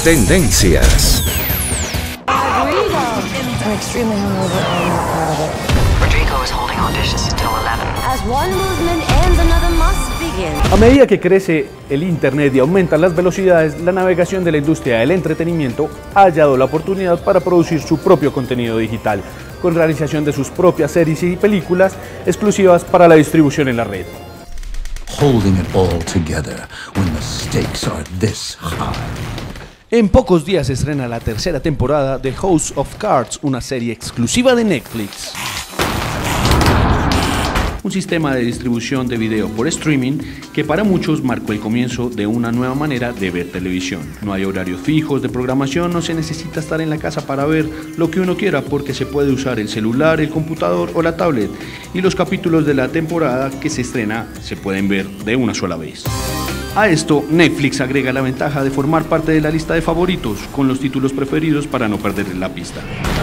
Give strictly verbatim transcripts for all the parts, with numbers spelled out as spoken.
Tendencias. I'm extremely hungover and I'm not proud of it. Rodrigo is holding auditions until eleven. As one movement ends, another must begin. A medida que crece el Internet y aumentan las velocidades, la navegación de la industria del entretenimiento ha hallado la oportunidad para producir su propio contenido digital, con realización de sus propias series y películas exclusivas para la distribución en la red. Holding it all together when the stakes are this high. En pocos días se estrena la tercera temporada de House of Cards, una serie exclusiva de Netflix. Un sistema de distribución de video por streaming que para muchos marcó el comienzo de una nueva manera de ver televisión. No hay horarios fijos de programación, no se necesita estar en la casa para ver lo que uno quiera porque se puede usar el celular, el computador o la tablet. Y los capítulos de la temporada que se estrena se pueden ver de una sola vez. A esto, Netflix agrega la ventaja de formar parte de la lista de favoritos, con los títulos preferidos para no perder la pista.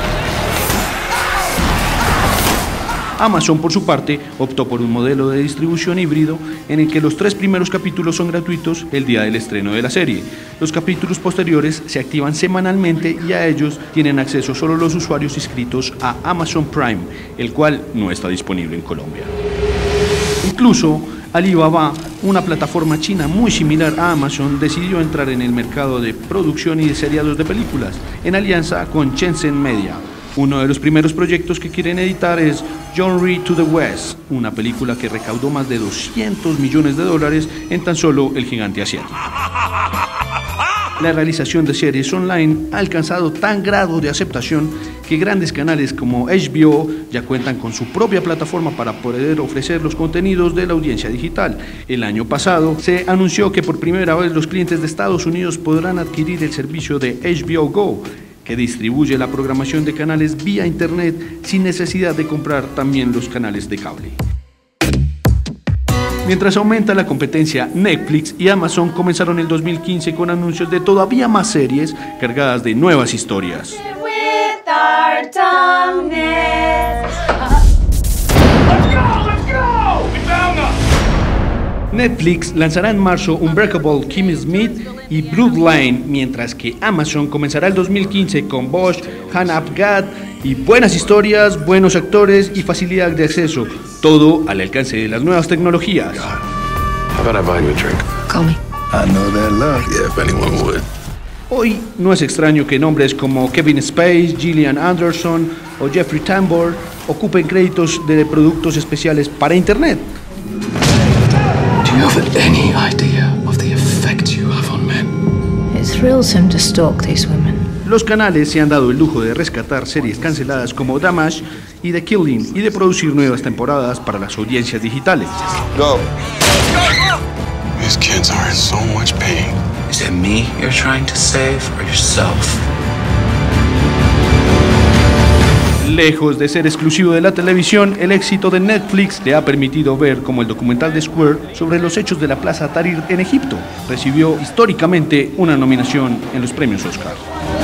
Amazon, por su parte, optó por un modelo de distribución híbrido en el que los tres primeros capítulos son gratuitos el día del estreno de la serie. Los capítulos posteriores se activan semanalmente y a ellos tienen acceso solo los usuarios inscritos a Amazon Prime, el cual no está disponible en Colombia. Incluso, Alibaba, una plataforma china muy similar a Amazon, decidió entrar en el mercado de producción y de seriados de películas, en alianza con Tencent Media. Uno de los primeros proyectos que quieren editar es Journey to the West, una película que recaudó más de doscientos millones de dólares en tan solo el gigante asiático. La realización de series online ha alcanzado tan grado de aceptación que grandes canales como H B O ya cuentan con su propia plataforma para poder ofrecer los contenidos de la audiencia digital. El año pasado se anunció que por primera vez los clientes de Estados Unidos podrán adquirir el servicio de H B O Go, que distribuye la programación de canales vía internet sin necesidad de comprar también los canales de cable. Mientras aumenta la competencia, Netflix y Amazon comenzaron el dos mil quince con anuncios de todavía más series cargadas de nuevas historias. Netflix lanzará en marzo Unbreakable Kimmy Schmidt y Bloodline, mientras que Amazon comenzará el dos mil quince con Bosch, Hannah Abgad y buenas historias, buenos actores y facilidad de acceso, todo al alcance de las nuevas tecnologías. Hoy no es extraño que nombres como Kevin Spacey, Gillian Anderson o Jeffrey Tambor ocupen créditos de productos especiales para Internet. Do you have any idea of the effect you have on men? It thrills him to stalk these women. Los canales se han dado el lujo de rescatar series canceladas como Damage y The Killing y de producir nuevas temporadas para las audiencias digitales. Go. These kids are in so much pain. Is it me you're trying to save or yourself? Lejos de ser exclusivo de la televisión, el éxito de Netflix le ha permitido ver como el documental de Square sobre los hechos de la Plaza Tahrir en Egipto recibió históricamente una nominación en los premios Oscar.